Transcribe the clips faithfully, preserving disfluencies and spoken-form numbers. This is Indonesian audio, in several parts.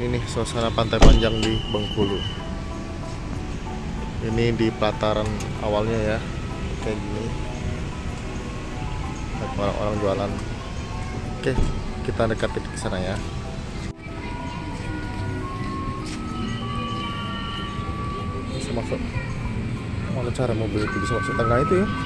Ini nih suasana Pantai Panjang di Bengkulu. Ini di pelataran awalnya ya, kayak gini. Orang-orang jualan. Oke, kita deketin ke sana ya. Bisa masuk. Mana cara mobil itu bisa masuk tengah itu ya?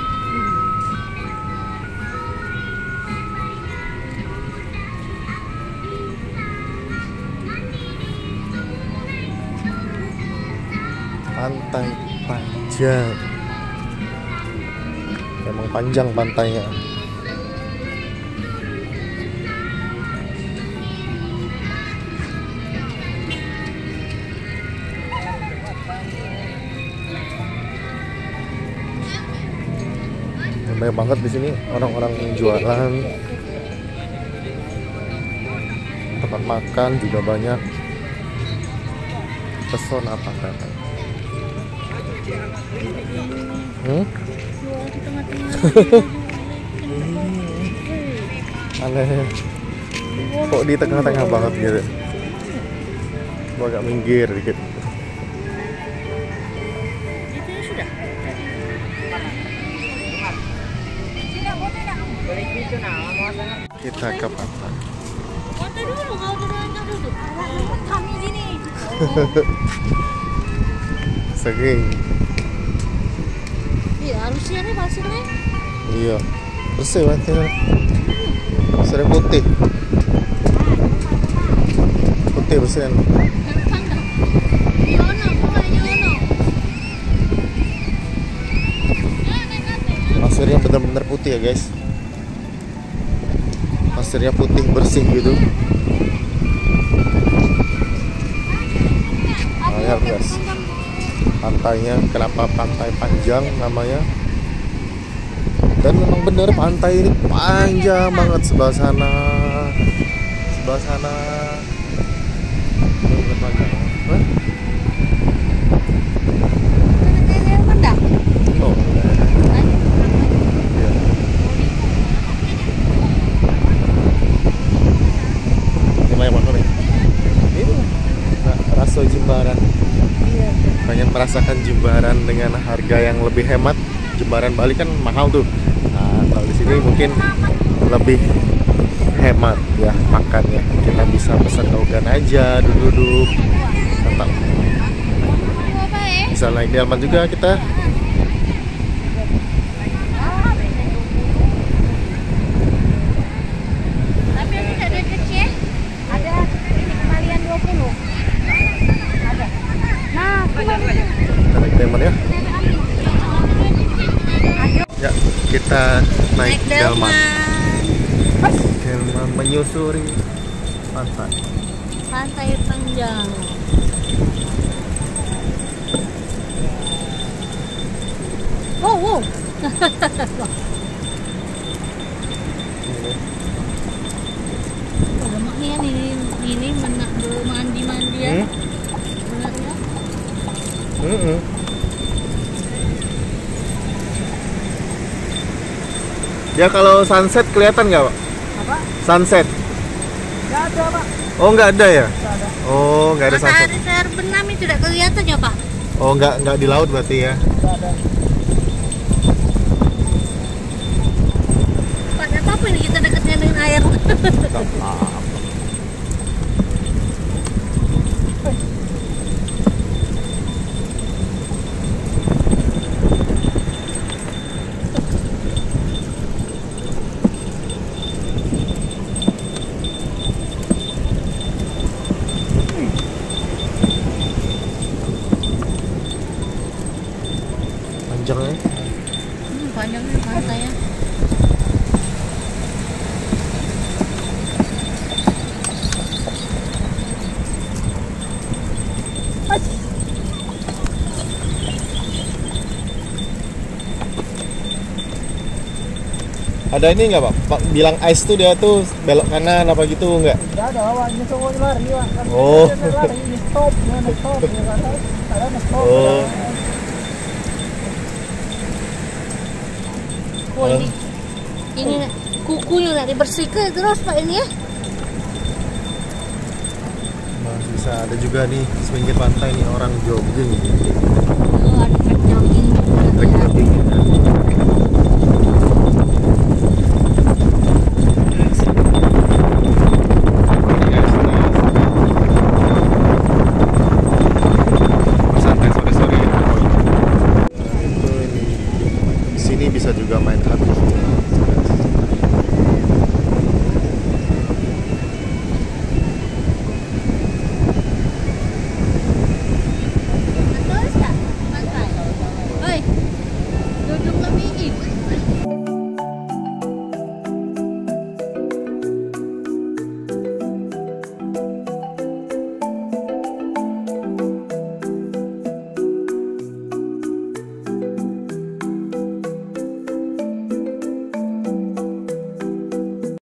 Pantai Panjang. Emang panjang pantainya. Banyak banget di sini orang-orang yang jualan. Tempat makan juga banyak. Pesona pantai. Hmm? Aneh. Kok di tengah-tengah banget gitu. Gua agak minggir dikit. Kita ke pantai. Pantai dulu, kalau berenang dulu. Kami sini. Sering. Iya, harusnya nih pasirnya. Iya. Bersih pantai. Bersih putih. Putih bersih. Pasirnya benar-benar putih ya guys. Pasirnya putih bersih gitu. Lihat guys, pantainya kenapa Pantai Panjang namanya? Dan memang bener pantai ini panjang banget sebelah sana, sebelah sana. Bener panjang. Hah? Oh. Raso Jimbaran. Pengen merasakan Jimbaran dengan harga yang lebih hemat. Jimbaran Bali kan mahal tuh. Nah, kalau di sini mungkin lebih hemat ya makannya. Kita bisa pesan togan aja, duduk-duduk. Tentang. Bisa naik delman juga kita. Tapi ini ada kecil, ada kembalian dua puluh. Ada. Nah, kita naik delman ya. Ya, kita naik, naik delman. Delman menyusuri pantai. Pantai Panjang. Wow, wow. Lemaknya ini ini menak mandi-mandi ya. Hmm? Benarnya. Mm-mm. Ya kalau sunset kelihatan nggak Pak? Apa? Sunset? Nggak ada Pak. Oh nggak ada ya? Nggak ada. Oh nggak ada sunset. Matahari terbenam itu tidak kelihatan ya Pak? Oh nggak nggak di laut berarti ya? Nggak ada. Pak, ada apa ini kita dekatnya dengan air? Nggak apa-apa. Panjangnya? Hmm, panjangnya pantainya. Ada ini nggak Pak? Pak bilang ice tuh dia tuh belok kanan apa gitu nggak? Nggak ada Pak. Ini semua lari Pak. Kan Oh. dia lari. Ini stop. Ini stop. Ini kan ada ada stop. Oh. Oh, ini ini kukunya nggak dibersihkan terus Pak ini ya? Nah, di Bisa ada juga nih di pinggir pantai nih orang jogging. Oh, ada truk jogging juga. Trek jogging ya. Santai sore-sore ya. Itu ini. Di sini bisa juga main kartu.